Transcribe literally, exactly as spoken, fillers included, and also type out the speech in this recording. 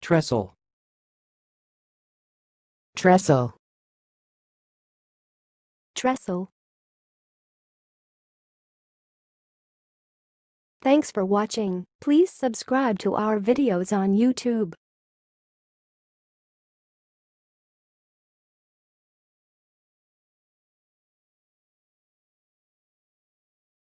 trestle, trestle, trestle. Thanks for watching. Please subscribe to our videos on YouTube.